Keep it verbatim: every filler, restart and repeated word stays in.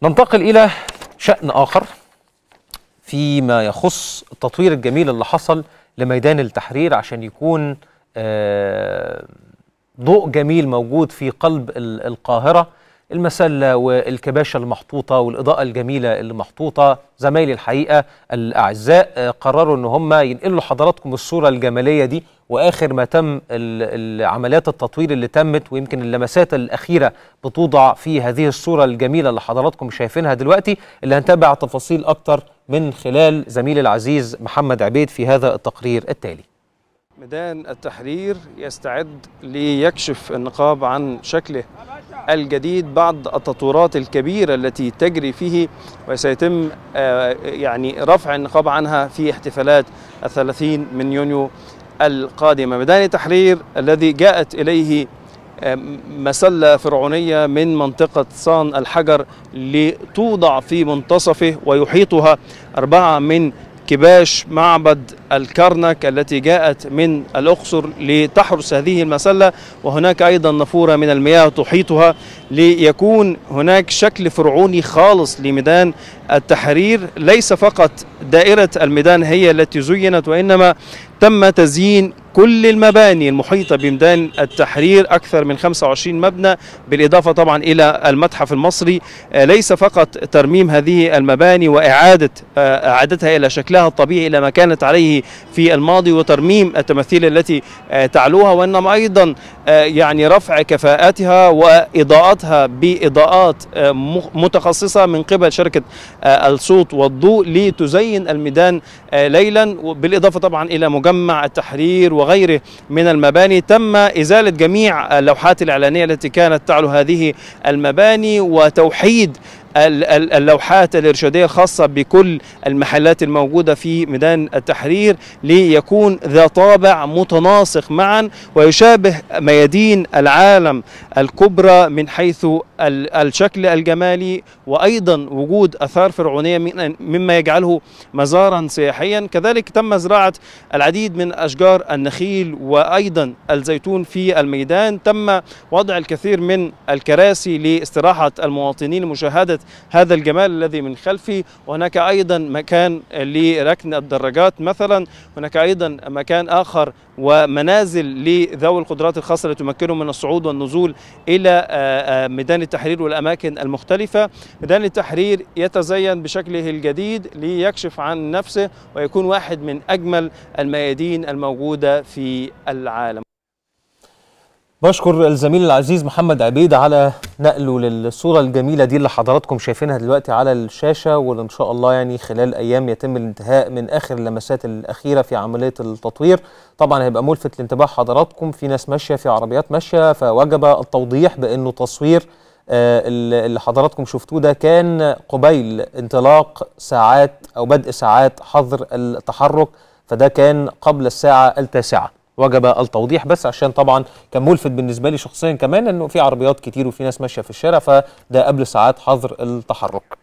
ننتقل إلى شأن آخر فيما يخص التطوير الجميل اللي حصل لميدان التحرير عشان يكون ضوء جميل موجود في قلب القاهرة. المسلة والكباشة المحطوطة والإضاءة الجميلة اللي محطوطة، زمايلي الحقيقة الأعزاء قرروا أن هم ينقلوا لحضراتكم الصورة الجمالية دي، وآخر ما تم عمليات التطوير اللي تمت، ويمكن اللمسات الأخيرة بتوضع في هذه الصورة الجميلة اللي حضراتكم شايفينها دلوقتي، اللي هنتابع تفاصيل أكتر من خلال زميلي العزيز محمد عبيد في هذا التقرير التالي. ميدان التحرير يستعد ليكشف النقاب عن شكله الجديد بعد التطورات الكبيرة التي تجري فيه، وسيتم يعني رفع النقاب عنها في احتفالات الثلاثين من يونيو القادمة. ميدان التحرير الذي جاءت إليه مسلة فرعونية من منطقة صان الحجر لتوضع في منتصفه ويحيطها أربعة من كباش معبد الكرنك التي جاءت من الأقصر لتحرس هذه المسلة، وهناك أيضا نافورة من المياه تحيطها ليكون هناك شكل فرعوني خالص لميدان التحرير. ليس فقط دائرة الميدان هي التي زينت، وإنما تم تزيين كل المباني المحيطة بميدان التحرير، أكثر من خمسة وعشرين مبنى، بالإضافة طبعا إلى المتحف المصري. ليس فقط ترميم هذه المباني وإعادة إعادتها إلى شكلها الطبيعي إلى ما كانت عليه في الماضي، وترميم التماثيل التي تعلوها، وإنما أيضا يعني رفع كفاءاتها وإضاءتها بإضاءات متخصصة من قبل شركة الصوت والضوء لتزين الميدان ليلا، بالإضافة طبعا إلى مجمع التحرير وغيره من المباني. تم إزالة جميع اللوحات الإعلانية التي كانت تعلو هذه المباني، وتوحيد اللوحات الإرشادية الخاصة بكل المحلات الموجودة في ميدان التحرير ليكون ذا طابع متناسق معا ويشابه ميادين العالم الكبرى من حيث الشكل الجمالي، وأيضا وجود آثار فرعونية مما يجعله مزارا سياحيا. كذلك تم زراعة العديد من أشجار النخيل وأيضا الزيتون في الميدان. تم وضع الكثير من الكراسي لاستراحة المواطنين لمشاهدة هذا الجمال الذي من خلفي، وهناك أيضا مكان لركن الدراجات مثلا، هناك أيضا مكان آخر ومنازل لذوي القدرات الخاصة التي تمكنهم من الصعود والنزول إلى ميدان التحرير والأماكن المختلفة. ميدان التحرير يتزين بشكله الجديد ليكشف عن نفسه ويكون واحد من أجمل الميادين الموجودة في العالم. بشكر الزميل العزيز محمد عبيد على نقله للصورة الجميلة دي اللي حضراتكم شايفينها دلوقتي على الشاشة، واللي إن شاء الله يعني خلال أيام يتم الانتهاء من آخر اللمسات الأخيرة في عملية التطوير. طبعا هيبقى ملفت لانتباه حضراتكم، في ناس ماشية، في عربيات ماشية، فوجب التوضيح بأنه تصوير اللي حضراتكم شفتوه ده كان قبيل انطلاق ساعات أو بدء ساعات حظر التحرك، فده كان قبل الساعة التاسعة. وجب التوضيح بس عشان طبعا كان ملفت بالنسبه لي شخصيا كمان انه في عربيات كتير وفي ناس ماشيه في الشارع، فده قبل ساعات حظر التحرك.